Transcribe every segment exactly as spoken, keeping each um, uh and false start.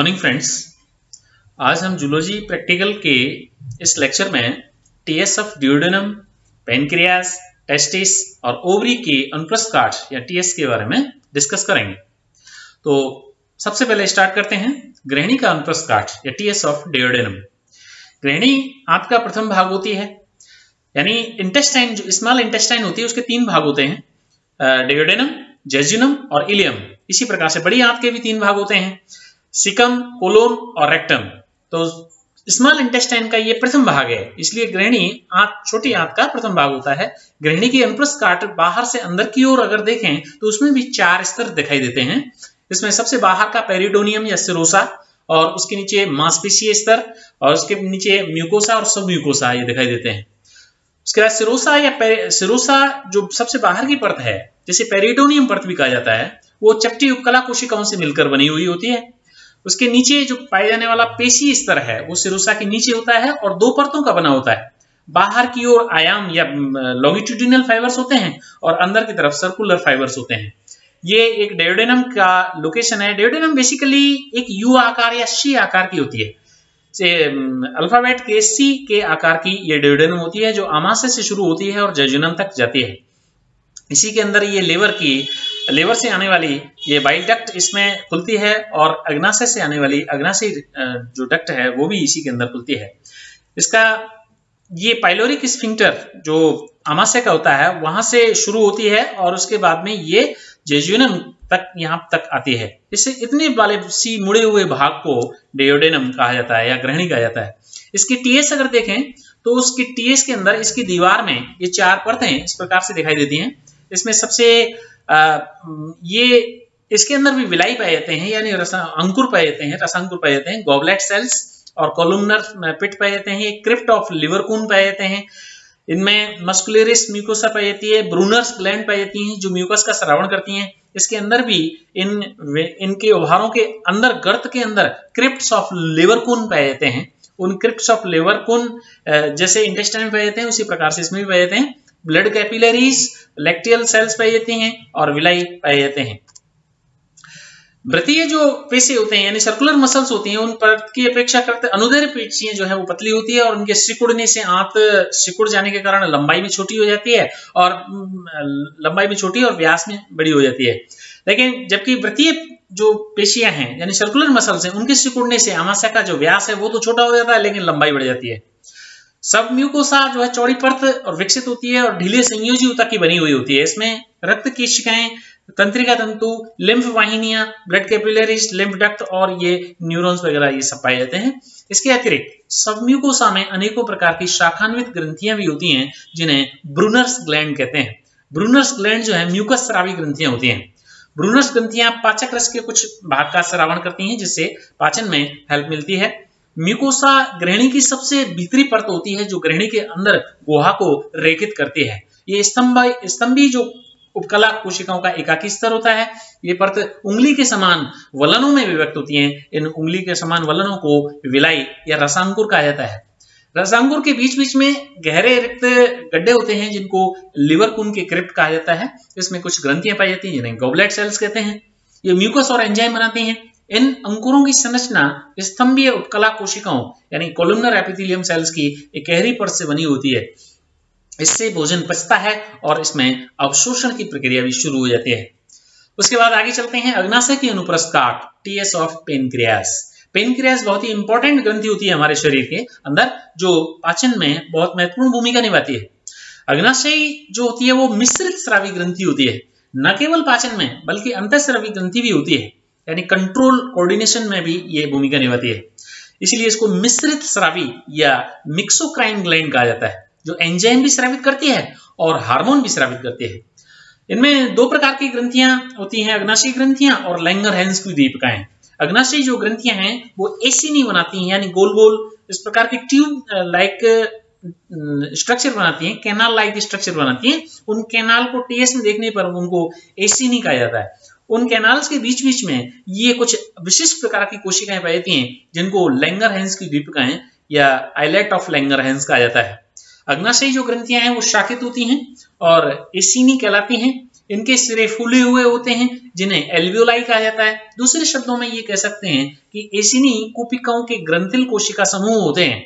Morning friends. आज हम zoology practical के इस लेक्चर में TS of duodenum, pancreas, testis और ओवरी के अनुप्रस्थ काट या टीएस के बारे में डिस्कस करेंगे। तो सबसे पहले स्टार्ट करते हैं गृहिणी का अनुप्रस्थ काट या टीएस ऑफ ड्यूडेनम। गृहिणी आंत का प्रथम भाग होती है, यानी इंटेस्टाइन जो स्मॉल इंटेस्टाइन होती है उसके तीन भाग होते हैं, ड्यूडेनम, जेजुनम और इलियम। इसी प्रकार से बड़ी आंत के भी तीन भाग होते हैं, सिकम, कोलोन और रेक्टम। तो स्मॉल इंटेस्टाइन का ये प्रथम भाग है, इसलिए गृहिणी आंत छोटी आंत का प्रथम भाग होता है। गृहिणी की अनुप्रस्थ काट बाहर से अंदर की ओर अगर देखें तो उसमें भी चार स्तर दिखाई देते हैं। इसमें सबसे बाहर का पेरिटोनियम या सिरोसा, और उसके नीचे मांसपेशीय स्तर, और उसके नीचे म्यूकोसा और सब म्यूकोसा ये दिखाई देते हैं। उसके बाद सिरोसा या सिरोसा जो सबसे बाहर की परत है, जिसे पेरिटोनियम परत भी कहा जाता है, वो चपटी उपकला कोशिकाओं से मिलकर बनी हुई होती है। उसके नीचे जो पाए जाने वाला पेशी स्तर है वो सिरोसा के नीचे होता है और दो परतों का बना होता है। बाहर की ओर आयाम या लॉन्गिट्यूडिनल फाइबर्स होते हैं और अंदर की तरफ सर्कुलर फाइबर्स होते हैं। ये एक ड्यूडेनम का लोकेशन है। ड्यूडेनम बेसिकली एक यू आकार या सी आकार की होती है, से अल्फाबेट के सी के आकार की ये ड्यूडेनम होती है, जो आमाशय से शुरू होती है और जेजुनम तक जाती है। इसी के अंदर ये लेवर की लेवर से आने वाली ये बाइल डक्ट इसमें खुलती है, और अग्नाशय से आने वाली अग्नाशय जो डक्ट है वो भी इसी के अंदर खुलती है। इसका ये पाइलोरिक स्फिंक्टर जो आमाशय का होता है वहां से शुरू होती है और उसके बाद में ये जेजुनम तक यहाँ तक आती है। इससे इतने वाले सी मुड़े हुए भाग को ड्यूडेनम कहा जाता है या गृहिणी कहा जाता है। इसकी टीएस अगर देखें तो उसकी टीएस के अंदर इसकी दीवार में ये चार परतें इस प्रकार से दिखाई देती हैं। इसमें सबसे आ, ये इसके अंदर भी विलाई पाए जाते हैं, यानी रसा अंकुर पाए जाते हैं, रसांकुर पाए जाते हैं, गॉबलेट सेल्स और कॉलुमनर पिट पाए जाते हैं, क्रिप्ट ऑफ लिवरकून पाए जाते हैं। इनमें मस्कुलरिस म्यूकोसा पाई जाती है, ब्रूनर्स ग्लैंड पाई जाती हैं जो म्यूकस का स्रावण करती हैं। इसके अंदर भी इन इनके ओभारों के अंदर गर्त के अंदर क्रिप्ट्स ऑफ लिवरकून पाए जाते हैं। उन क्रिप्ट्स ऑफ लिवरकून जैसे इंटेस्टाइन में पाए जाते हैं उसी प्रकार से इसमें भी पाए जाते हैं। ब्लड कैपिलरीज, लैक्टियल सेल्स पाए जाते हैं और विलाई पाए जाते हैं। वृत्तीय जो पेशी होते हैं यानी सर्कुलर मसल्स होती हैं, उन परत की अपेक्षा करते अनुदैर्घ्य पेशियां जो है वो पतली होती है, और उनके सिकुड़ने से आंत सिकुड़ जाने के कारण लंबाई भी छोटी हो जाती है और लंबाई भी छोटी और व्यास में बड़ी हो जाती है। लेकिन जबकि वृत्तीय जो पेशियां हैं यानी सर्कुलर मसल्स हैं, उनके सिकुड़ने से आमाशय का जो व्यास है वो तो छोटा हो जाता है लेकिन लंबाई बढ़ जाती है। सब म्यूकोसा जो है चौड़ी परत और विकसित होती है और ढीले संयोजी ऊतक की बनी हुई होती है। इसमें रक्त कोशिकाएं, तंत्रिका तंतु, लिम्फ वाहिनियां, ब्लड कैपिलरीज, लिम्फ डक्ट और ये न्यूरॉन्स वगैरह ये सब पाए जाते हैं। इसके अतिरिक्त सब म्यूकोसा में अनेकों प्रकार की शाखान्वित ग्रंथियां भी होती हैं जिन्हें ब्रूनर्स ग्लैंड कहते हैं। ब्रूनर्स ग्लैंड जो है म्यूकस स्रावी ग्रंथियां होती हैं। ब्रूनर्स ग्रंथियां पाचक रस के कुछ भाग का स्रावण करती हैं जिससे पाचन में हेल्प मिलती है। म्यूकोसा गृहिणी की सबसे भीतरी परत होती है जो गृहिणी के अंदर गुहा को रेखित करती है। ये स्तंभ स्तंभी जो उपकला कोशिकाओं का एकाकी स्तर होता है। ये परत उंगली के समान वलनों में विभक्त होती हैं। इन उंगली के समान वलनों को विलाई या रसांकुर कहा जाता है। रसांकुर के बीच बीच में गहरे रिक्त गड्ढे होते हैं जिनको लिवरकून के क्रिप्ट कहा जाता है। इसमें कुछ ग्रंथियां पाई जाती हैं जिन्हें गॉबलेट सेल्स कहते हैं। ये म्यूकस और एंजाइम बनाती हैं। इन अंकुरों की संरचना स्तंभीय उपकला कोशिकाओं यानी कोलुमनर एपिथेलियम सेल्स की एक गहरी परत से बनी होती है। इससे भोजन पचता है और इसमें अवशोषण की प्रक्रिया भी शुरू हो जाती है। उसके बाद आगे चलते हैं अग्नाशय की अनुप्रस्थ काट, टीएस ऑफ पेनक्रियास। पेनक्रियास बहुत ही इंपॉर्टेंट ग्रंथि होती है हमारे शरीर के अंदर, जो पाचन में बहुत महत्वपूर्ण भूमिका निभाती है। अग्नाशय जो होती है वो मिश्रित स्रावी ग्रंथि होती है, न केवल पाचन में बल्कि अंतःस्रावी ग्रंथि भी होती है, यानी कंट्रोल कोऑर्डिनेशन में भी ये भूमिका निभाती है। इसलिए इसको मिश्रित स्रावी या मिक्सोक्राइन ग्लैंड कहा जाता है, जो एंजाइम भी स्रावित करती है और हार्मोन भी स्रावित करती है। इनमें दो प्रकार की ग्रंथियां होती हैं, अग्नाशयी ग्रंथियां और लैंगरहैंस की दीपिकाएं। अग्नाशयी जो ग्रंथियां हैं वो एसिनी बनाती हैं, यानी गोल गोल इस प्रकार की ट्यूब लाइक स्ट्रक्चर बनाती हैं, कैनाल लाइक स्ट्रक्चर बनाती हैं। उन कैनाल को टीएस में देखने पर उनको एसिनी कहा जाता है। उन कैनाल्स के बीच बीच में ये कुछ विशिष्ट प्रकार की कोशिकाएं पाई जाती हैं जिनको लैंगरहैंस की दीपिकाएं या आइलेट ऑफ लैंगरहैंस कहा जाता है। अग्नाशयी जो ग्रंथियां हैं वो शाखित होती हैं और एसिनी कहलाती हैं। इनके सिरे फूले हुए होते हैं जिन्हें एल्वियोलाई कहा जाता है। दूसरे शब्दों में ये कह सकते हैं कि एसिनी कूपिकाओं के ग्रंथिल कोशिका समूह होते हैं।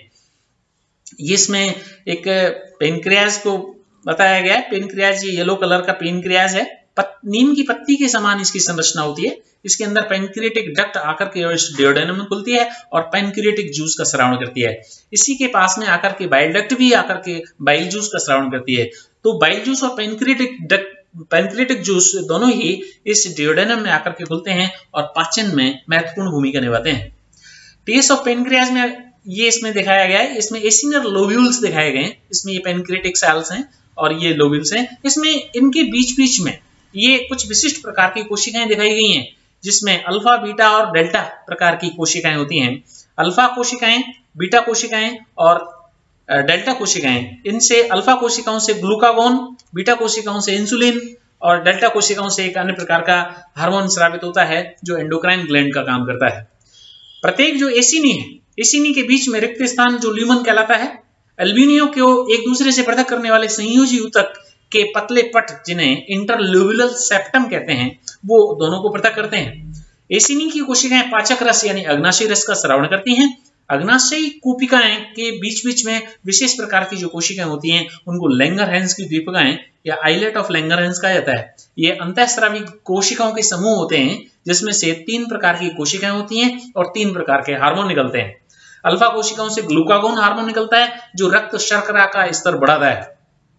इसमें एक पेनक्रियाज को बताया गया है। पेनक्रियाज ये येलो कलर का पेनक्रियाज है। पत, नीम की पत्ती के समान इसकी संरचना होती है। इसके अंदर पैनक्रिएटिक डक्ट आकर के डियोडेनम में खुलती है और पैनक्रिएटिक जूस का स्रावण करती है। इसी के पास में आकर के बाइल डक्ट भी आकर के बाइल जूस का स्रावण करती है। तो बाइल जूस और पैनक्रिएटिक डक्ट पैनक्रिएटिक जूस दोनों ही इस डियोडेनम में आकर के खुलते हैं और पाचन में महत्वपूर्ण भूमिका निभाते हैं। टीएस ऑफ पेनक्रियाज में ये इसमें दिखाया गया है। इसमें एसिनर लोब्यूल्स दिखाए गए हैं। इसमें ये पेनक्रिएटिक सेल्स हैं और ये लोब्यूल्स हैं। इसमें इनके बीच बीच में ये कुछ विशिष्ट प्रकार की कोशिकाएं दिखाई गई हैं, जिसमें अल्फा, बीटा और डेल्टा प्रकार की कोशिकाएं होती हैं। अल्फा कोशिकाएं, बीटा कोशिकाएं और डेल्टा कोशिकाएं, इनसे अल्फा कोशिकाओं से ग्लूकागोन, बीटा कोशिकाओं से इंसुलिन और डेल्टा कोशिकाओं से एक अन्य प्रकार का हार्मोन स्रावित होता है जो एंडोक्राइन ग्लैंड का काम करता है। प्रत्येक जो एसिनी है, एसिनी के बीच में रिक्त स्थान जो ल्यूमन कहलाता है। एल्ब्यूनियो को एक दूसरे से पृथक करने वाले संयोजी ऊतक के पतले पट, जिन्हें इंटरल्यूबुलर सेप्टम कहते हैं, वो दोनों को पृथक करते हैं। एसिनी की कोशिकाएं पाचक रस यानी अग्नाशयी रस का स्रावण करती हैं। अग्नाशयी कूपिकाएं के बीच बीच में विशेष प्रकार की जो कोशिकाएं होती हैं, उनको लैंगरहैंस की दीपिकाएं या आइलेट ऑफ लैंगरहैंस कहा जाता है। ये अंतःस्रावी कोशिकाओं के समूह होते हैं, जिसमें से तीन प्रकार की कोशिकाएं होती हैं और तीन प्रकार के हार्मोन निकलते हैं। अल्फा कोशिकाओं से ग्लूकागोन हार्मोन निकलता है जो रक्त शर्करा का स्तर बढ़ाता है,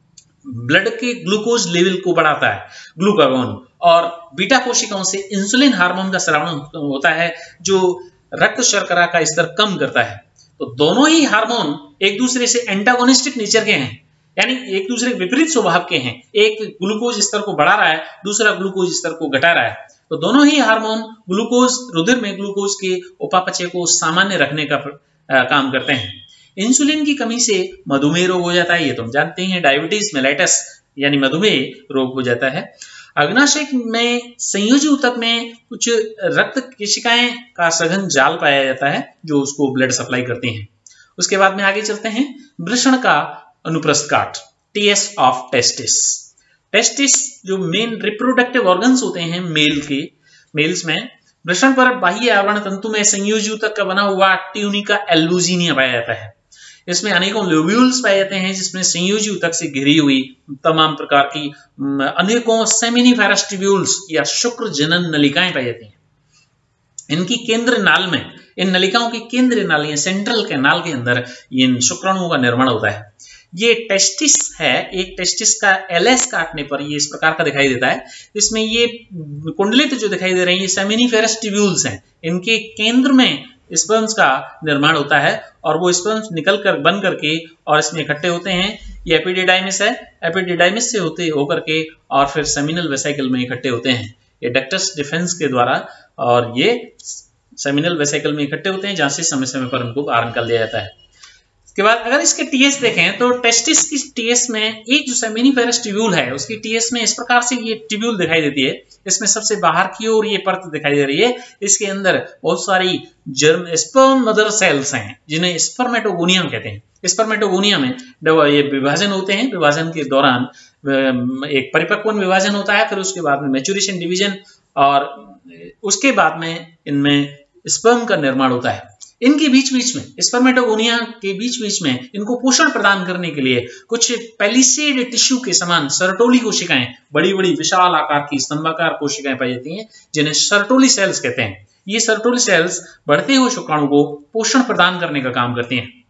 ब्लड के ग्लूकोज लेवल को बढ़ाता है ग्लूकागोन। और बीटा कोशिकाओं से इंसुलिन हार्मोन का स्रावण होता है जो रक्त शर्करा का स्तर कम करता है। तो दोनों ही हार्मोन एक दूसरे से एंटागोनिस्टिक नेचर के हैं, यानी एक दूसरे के विपरीत स्वभाव के हैं। एक ग्लूकोज स्तर को बढ़ा रहा है, दूसरा ग्लूकोज स्तर को घटा रहा है। तो दोनों ही हार्मोन ग्लूकोज रुधिर में ग्लूकोज के उपापचय को सामान्य रखने का आ, काम करते हैं। इंसुलिन की कमी से मधुमेह रोग हो जाता है, ये तुम जानते हैं। डायबिटीज मेलाइटस यानी मधुमेह रोग हो जाता है। अग्नाशय में संयोजी ऊतक में कुछ रक्त कोशिकाएं का सघन जाल पाया जाता है जो उसको ब्लड सप्लाई करती हैं। उसके बाद में आगे चलते हैं। वृषण का अनुप्रस्थ काट, टीएस ऑफ टेस्टिस। टेस्टिस जो मेन रिप्रोडक्टिव ऑर्गन्स होते हैं मेल के मेल्स में, वृषण पर बाह्य आवरण तंतु में संयोजी ऊतक का बना हुआ ट्यूनिका एल्बुजिनिया पाया जाता है। इसमें अनेकों लोब्यूल्स पाए जाते हैं, जिसमें संयोजी ऊतक से घिरी हुई तमाम प्रकार की अनेकों सेमिनिफेरस ट्यूब्यूल्स या शुक्र जनन नलिकाएं पाई जाती हैं। इनकी केंद्र नाल में, इन नलिकाओं की केंद्र नालियां, सेंट्रल कैनाल के अंदर इन शुक्राणुओं का निर्माण होता है। ये टेस्टिस है। एक टेस्टिस का एलएस काटने पर ये इस प्रकार का दिखाई देता है। इसमें ये कुंडलित जो दिखाई दे रही है, ये सेमिनिफेरस ट्यूब्यूल्स हैं। इनके केंद्र में स्पर्म्स का निर्माण होता है और वो स्पर्म्स निकल कर बन करके और इसमें इकट्ठे होते हैं। ये एपिडिडाइमिस है। एपिडिडाइमिस से होते होकर के और फिर सेमिनल वेसिकल में इकट्ठे होते हैं। ये डक्टस डिफेंस के द्वारा और ये सेमिनल वेसिकल में इकट्ठे होते हैं, जहां से समय समय पर उनको बाहर निकाल दिया जाता है। इसके बाद अगर इसके टीएस देखें तो टेस्टिस की टीएस में एक जो सेमिनिफेरस ट्यूब्यूल है, उसकी टीएस में इस प्रकार से ये ट्यूब्यूल दिखाई देती है। इसमें सबसे बाहर की ओर ये परत दिखाई दे रही है। इसके अंदर बहुत सारी जर्म स्पर्म मदर सेल्स हैं, जिन्हें स्पर्मेटोगोनियम कहते हैं। स्पर्मेटोगोनियम में ये विभाजन होते हैं। विभाजन के दौरान एक परिपक्वन विभाजन होता है, फिर उसके बाद में मैच्योरेशन डिवीजन और उसके बाद में इनमें स्पर्म का निर्माण होता है। इनके बीच बीच में, स्पर्मेटोगोनिया के बीच बीच में इनको पोषण प्रदान करने के लिए कुछ पेलिसेड टिश्यू के समान सर्टोली कोशिकाएं, बड़ी बड़ी विशाल आकार की स्तंभाकार कोशिकाएं पाई जाती हैं, जिन्हें सर्टोली सेल्स कहते हैं। ये सर्टोली सेल्स बढ़ते हुए शुक्राणु को पोषण प्रदान करने का काम करती हैं।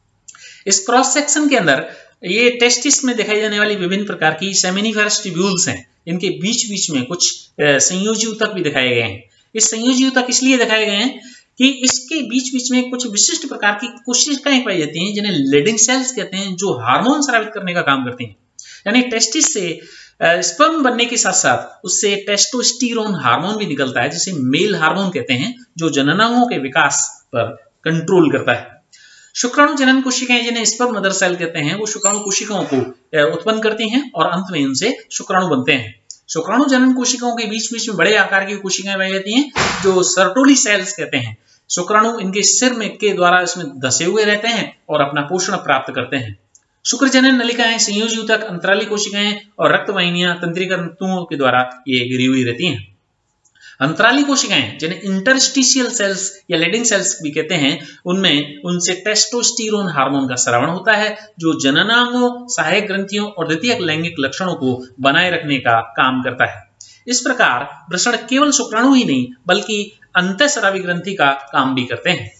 इस क्रॉस सेक्शन के अंदर ये टेस्टिस में दिखाई जाने वाली विभिन्न प्रकार की सेमिनिफेरस ट्यूब्यूल्स हैं। इनके बीच बीच में कुछ संयोजी ऊतक भी दिखाए गए हैं। इस संयोजी ऊतक इसलिए दिखाए गए हैं कि इसके बीच बीच में कुछ विशिष्ट प्रकार की कोशिकाएं पाई जाती हैं, जिन्हें लीडिंग सेल्स कहते हैं, जो हार्मोन स्रावित करने का काम करती हैं। यानी टेस्टिस से स्पर्म बनने के साथ साथ उससे टेस्टोस्टेरोन हार्मोन भी निकलता है, जिसे मेल हार्मोन कहते हैं, जो जननांगों के विकास पर कंट्रोल करता है। शुक्राणु जनन कोशिकाएं, जिन्हें स्पर्म मदर सेल कहते हैं, वो शुक्राणु कोशिकाओं को उत्पन्न करती हैं और अंत में उनसे शुक्राणु बनते हैं। शुक्राणु जनन कोशिकाओं के बीच बीच में बड़े आकार की कोशिकाएं पाई जाती हैं, जो सर्टोली सेल्स कहते हैं। शुक्राणु इनके सिर में के द्वारा इसमें धसे हुए रहते हैं और अपना पोषण प्राप्त करते हैं। शुक्रजनन नलिकाएं, संयोजी ऊतक, अंतराली कोशिकाएं और रक्तवाहिनियां तंत्रिका तंतुओं के द्वारा ये घिरी हुई रहती हैं। अंतराली कोशिकाएं जिन्हें इंटरस्टिशियल सेल्स या लेडिंग सेल्स भी कहते हैं, उनमें उनसे टेस्टोस्टेरोन हार्मोन का स्रावण होता है जो जननांगों, सहायक ग्रंथियों और द्वितीयक लैंगिक लक्षणों को बनाए रखने का काम करता है। इस प्रकार वृषण केवल शुक्राणु ही नहीं बल्कि अंतःस्रावी ग्रंथि का काम भी करते हैं।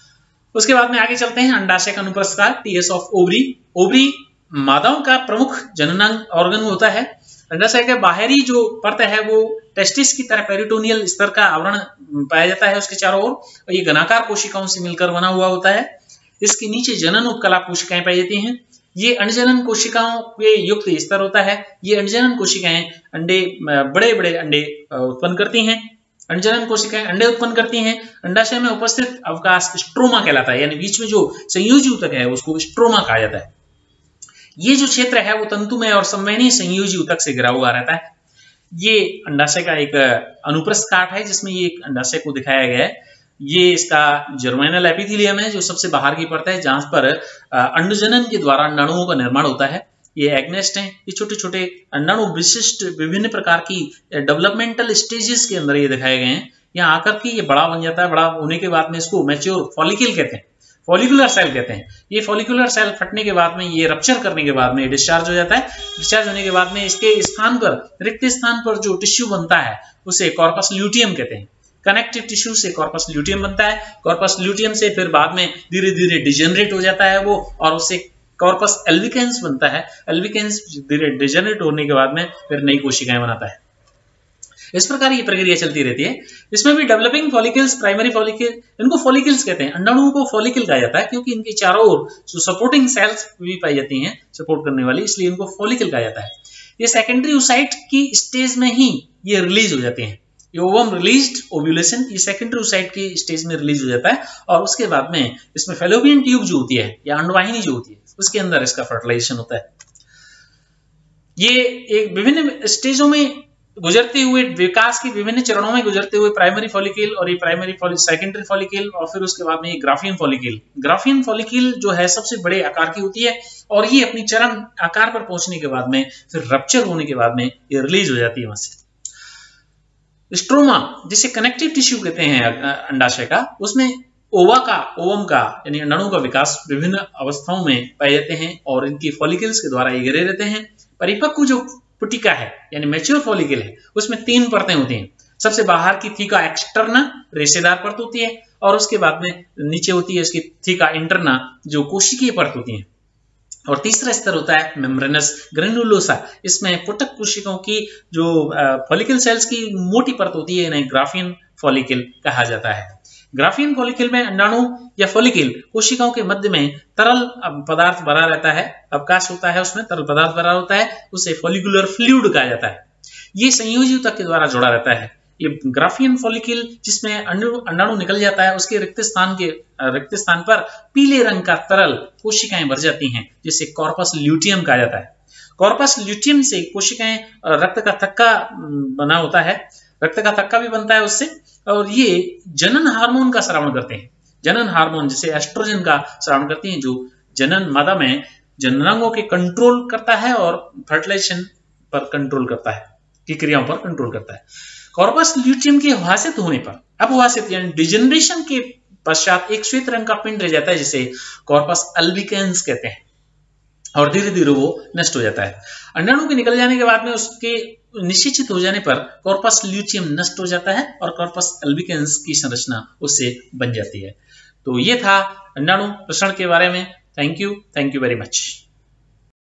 उसके बाद में आगे चलते हैं। अंडाशय का अनुप्रस्थ टीएस ऑफ ओवरी। ओवरी मादाओं का प्रमुख जननांग ऑर्गन होता है। अंडाशय के बाहरी जो परत है वो टेस्टिस की तरह पेरिटोनियल स्तर का आवरण पाया जाता है उसके चारों ओर, और ये घनाकार कोशिकाओं से मिलकर बना हुआ होता है। इसके नीचे जनन उत्कला कोशिकाएं पाई जाती हैं। ये अंडजनन कोशिकाओं के युक्त स्तर होता है। ये अंडजनन कोशिकाएं अंडे, बड़े बड़े अंडे उत्पन्न करती हैं। अंडजनन कोशिकाएं अंडे उत्पन्न करती हैं। अंडाशय में उपस्थित अवकाश स्ट्रोमा कहलाता है, यानी बीच में जो संयोजी ऊतक है उसको स्ट्रोमा कहा जाता है। ये जो क्षेत्र है वो तंतुमय और संवहनी संयोजी ऊतक से घिरा हुआ रहता है। ये अंडाशय का एक अनुप्रस्थ काट है जिसमें ये अंडाशय को दिखाया गया है। ये इसका जर्मिनल एपिथेलियम है जो सबसे बाहर की परत है जहां पर अंडजनन के द्वारा अंडाणुओं का निर्माण होता है। ये एग्नेस्ट हैं। ये छोटे छोटे अंडाणु विशिष्ट विभिन्न प्रकार की डेवलपमेंटल स्टेजेस के अंदर ये दिखाए गए हैं। यहाँ आकर के ये बड़ा बन जाता है। बड़ा होने के बाद में इसको मैच्योर फॉलिकल कहते हैं, फॉलिकुलर सेल कहते हैं। ये फॉलिकुलर सेल फटने के बाद में, ये रप्चर करने के बाद में डिस्चार्ज हो जाता है। डिस्चार्ज होने के बाद में इसके स्थान पर, रिक्त स्थान पर जो टिश्यू बनता है उसे कॉर्पस ल्यूटियम कहते हैं। कनेक्टिव टिश्यू से कॉर्पस ल्यूटियम बनता है। कॉर्पस ल्यूटियम से फिर बाद में धीरे धीरे डिजेनरेट हो जाता है वो, और उससे कॉर्पस एल्बिकेंस बनता है। एल्बिकेंस धीरे डिजेनरेट होने के बाद में फिर नई कोशिकाएं बनाता है। इस प्रकार ये प्रक्रिया चलती रहती है। इसमें भी डेवलपिंग फॉलिकल्स, प्राइमरी फॉलिकल, इनको फॉलिकल्स कहते हैं। अंडाणुओं को फॉलिकल कहा जाता है क्योंकि इनके चारों ओर जो सपोर्टिंग सेल्स भी पाई जाती हैं सपोर्ट करने वाली, इसलिए इनको फॉलिकल कहा जाता है। ये सेकेंडरी ओसाइट की स्टेज में ही ये रिलीज हो जाते हैं। ये ओवम रिलीज्ड ओव्यूलेशन, ये सेकेंडरी ओसाइट की स्टेज में रिलीज हो जाता है, और उसके बाद में इसमें फेलोपियन ट्यूब जो होती है या अंडवाहिनी जो होती है उसके अंदर इसका फर्टिलाइजेशन होता है। ये एक विभिन्न स्टेजों में गुजरते हुए, विकास के विभिन्न चरणों में गुजरते हुए प्राइमरी फॉलिकल, और ये प्राइमरी सेकेंडरी फॉलिकल, और फिर उसके बाद में ये ग्राफियन फॉलिकल। ग्राफियन फॉलिकल जो है सबसे बड़े आकार की होती है, और ये अपनी चरम आकार पर पहुंचने के बाद में फिर रप्चर होने के बाद में ये रिलीज हो जाती है वहां से। स्ट्रोमा जिसे कनेक्टिव टिश्यू कहते हैं अंडाशय का, उसमें ओवा का, ओवम का यानी अंडाणु का विकास विभिन्न अवस्थाओं में पाए जाते हैं, और इनकी फॉलिकल्स के द्वारा ये घिरे रहते हैं। परिपक्व जो पुटिका है यानी मैच्योर फॉलिकल है उसमें तीन परतें होती हैं। सबसे बाहर की थीका एक्सटर्ना रेशेदार परत होती है, और उसके बाद में नीचे होती है इसकी थीका इंटरना जो कोशिकीय परत होती है, और तीसरा स्तर होता है मेम्ब्रेनस ग्रेनुलोसा। इसमें पुटक कोशिकाओं की जो फॉलिकल सेल्स की मोटी परत होती है इन्हें ग्राफियन फॉलिकल कहा जाता है। ग्राफियन फॉलिकल में अंडाणु या फॉलिकल कोशिकाओं के मध्य में तरल पदार्थ भरा रहता है, अवकाश होता है, उसमें तरल पदार्थ भरा होता है, उसे फॉलिकुलर फ्लूइड कहा जाता है। ये संयोजी ऊतक के द्वारा जुड़ा रहता है। ये ग्राफियन फॉलिकल जिसमें अंडाणु निकल जाता है उसके रिक्त स्थान के रिक्त स्थान पर पीले रंग का तरल कोशिकाएं भर जाती हैं, जिसे कॉर्पस ल्यूटियम कहा जाता है। कॉर्पस ल्यूटियम से कोशिकाएं रक्त का थक्का बना होता है, रक्त का थक्का भी बनता है उससे, और ये जनन हार्मोन का स्रावण करते हैं। जनन हार्मोन जैसे एस्ट्रोजन का स्रावण करती हैं, जो जनन मादा में जननांगों के कंट्रोल करता है और फर्टिलाइजेशन पर कंट्रोल करता है, की क्रियाओं पर कंट्रोल करता है। कॉर्पस ल्यूटियम के अवासित होने पर, अपवासित यानी डिजेनरेशन के पश्चात एक श्वेत रंग का पिंड रह जाता है जिसे कॉर्पस अल्बिकेंस कहते हैं, और धीरे धीरे वो नष्ट हो जाता है। अंडाणु के निकल जाने के बाद में उसके निषेचित हो जाने पर कॉर्पस ल्यूटियम नष्ट हो जाता है और कॉर्पस अल्बिकेंस की संरचना उससे बन जाती है। तो ये था अंडाणु प्रसरण के बारे में। Thank you, thank you very much.